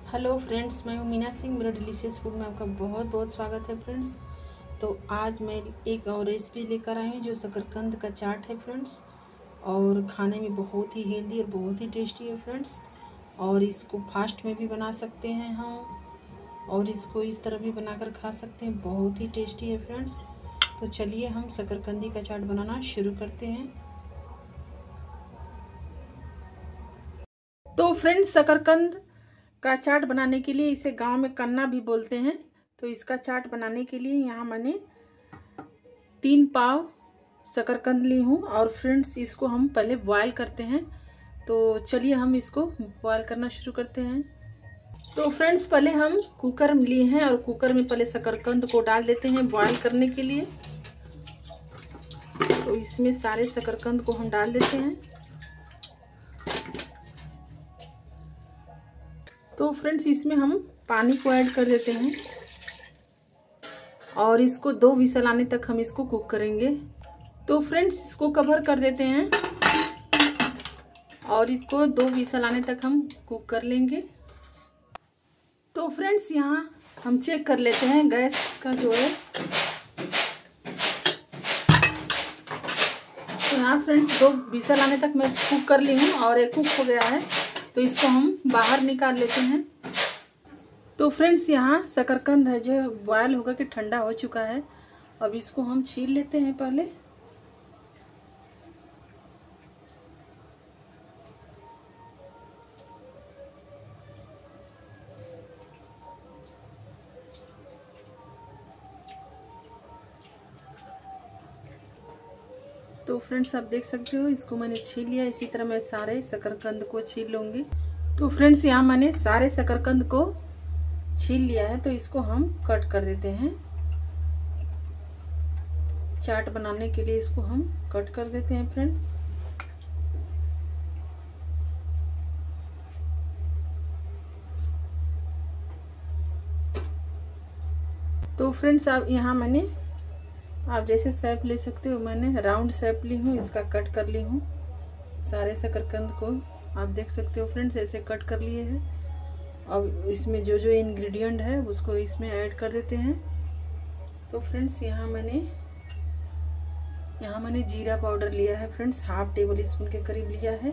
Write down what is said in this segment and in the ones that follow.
Hello friends, मैं हूँ मीना सिंह। मेरा डिलीशियस फूड में आपका बहुत बहुत स्वागत है फ्रेंड्स। तो आज मैं एक और रेसिपी लेकर आई हूँ जो शकरकंद का चाट है फ्रेंड्स, और खाने में बहुत ही हेल्दी और बहुत ही टेस्टी है फ्रेंड्स। और इसको फास्ट में भी बना सकते हैं हम, और इसको इस तरह भी बनाकर खा सकते हैं, बहुत ही टेस्टी है फ्रेंड्स। तो चलिए हम शकरकंदी का चाट बनाना शुरू करते हैं। तो फ्रेंड्स, शकरकंद का चाट बनाने के लिए, इसे गांव में कन्ना भी बोलते हैं, तो इसका चाट बनाने के लिए यहाँ मैंने 3 पाव शकरकंद ली हूँ। और फ्रेंड्स, इसको हम पहले बॉयल करते हैं। तो चलिए हम इसको बॉयल करना शुरू करते हैं। तो फ्रेंड्स, पहले हम कुकर में लिए हैं और कुकर में पहले शकरकंद को डाल देते हैं बॉयल करने के लिए। तो इसमें सारे शकरकंद को हम डाल देते हैं। तो फ्रेंड्स, इसमें हम पानी को ऐड कर देते हैं और इसको 2 विसल आने तक हम इसको कुक करेंगे। तो फ्रेंड्स, इसको कवर कर देते हैं और इसको 2 विसल आने तक हम कुक कर लेंगे। तो फ्रेंड्स, यहाँ हम चेक कर लेते हैं गैस का जो है। तो यहाँ फ्रेंड्स 2 विसल आने तक मैं कुक कर ली हूँ और ये कुक हो गया है। तो इसको हम बाहर निकाल लेते हैं। तो फ्रेंड्स, यहाँ शकरकंद है जो बॉयल होकर के ठंडा हो चुका है। अब इसको हम छील लेते हैं पहले। तो फ्रेंड्स, आप देख सकते हो इसको मैंने छील लिया। इसी तरह मैं सारे शकरकंद को छील लूँगी। तो फ्रेंड्स, यहाँ मैंने सारे शकरकंद को छील लिया है। तो इसको हम कट कर देते हैं। चाट बनाने के लिए इसको हम कट कर देते हैं फ्रेंड्स। तो फ्रेंड्स, अब यहाँ मैंने, आप जैसे शेप ले सकते हो, मैंने राउंड शेप ली हूँ, इसका कट कर ली हूँ। सारे शकरकंद को आप देख सकते हो फ्रेंड्स, ऐसे कट कर लिए हैं। अब इसमें जो जो इंग्रेडिएंट है उसको इसमें ऐड कर देते हैं। तो फ्रेंड्स, यहाँ मैंने जीरा पाउडर लिया है फ्रेंड्स, ½ टेबल स्पून के करीब लिया है।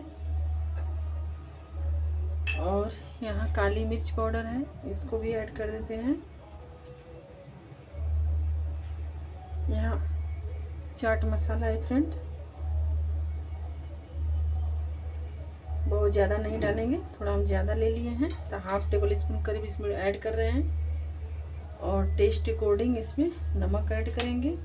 और यहाँ काली मिर्च पाउडर है, इसको भी ऐड कर देते हैं। यहाँ चाट मसाला है फ्रेंड, बहुत ज़्यादा नहीं डालेंगे, थोड़ा हम ज़्यादा ले लिए हैं। तो ½ टेबल स्पून करीब इसमें ऐड कर रहे हैं। और टेस्ट अकॉर्डिंग इसमें नमक ऐड करेंगे।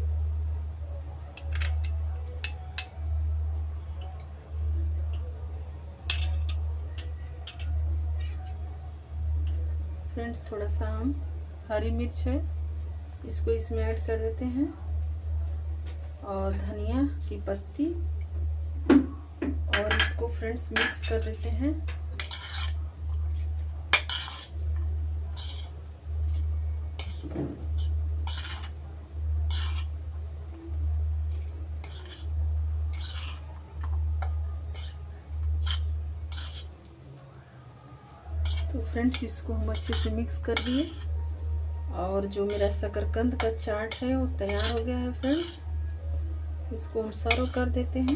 फ्रेंड्स, थोड़ा सा हम हरी मिर्च है, इसको इसमें ऐड कर देते हैं। और धनिया की पत्ती, और इसको फ्रेंड्स मिक्स कर देते हैं। तो फ्रेंड्स, इसको हम अच्छे से मिक्स कर दिए और जो मेरा शकरकंद का चाट है वो तैयार हो गया है फ्रेंड्स। इसको हम सर्व कर देते हैं।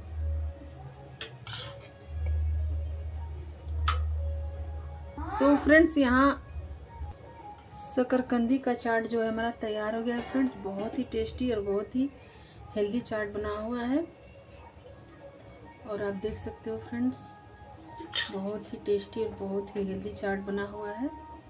तो फ्रेंड्स, यहाँ शकरकंदी का चाट जो है हमारा तैयार हो गया है फ्रेंड्स। बहुत ही टेस्टी और बहुत ही हेल्दी चाट बना हुआ है। और आप देख सकते हो फ्रेंड्स, बहुत ही टेस्टी और बहुत ही हेल्दी चाट बना हुआ है।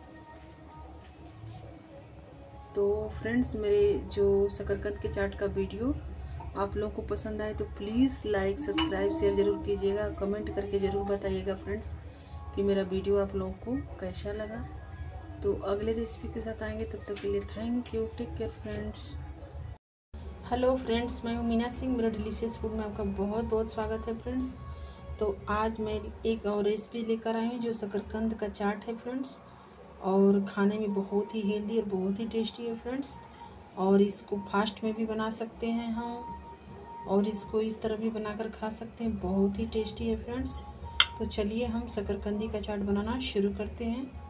तो फ्रेंड्स, मेरे जो शकरकंद के चाट का वीडियो आप लोगों को पसंद आए तो प्लीज़ लाइक, सब्सक्राइब, शेयर ज़रूर कीजिएगा। कमेंट करके ज़रूर बताइएगा फ्रेंड्स कि मेरा वीडियो आप लोगों को कैसा लगा। तो अगले रेसिपी के साथ आएंगे, तब तक के लिए thank you, take care friends. Hello friends, मैं हूँ मीना सिंह। मेरा डिलीशियस फूड में आपका बहुत बहुत स्वागत है फ्रेंड्स। तो आज मैं एक और रेसिपी लेकर आई हूँ जो शकरकंद का चाट है फ्रेंड्स, और खाने में बहुत ही हेल्दी और बहुत ही टेस्टी है फ्रेंड्स। और इसको फास्ट में भी बना सकते हैं हम, और इसको इस तरह भी बनाकर खा सकते हैं, बहुत ही टेस्टी है फ्रेंड्स। तो चलिए हम शकरकंदी का चाट बनाना शुरू करते हैं।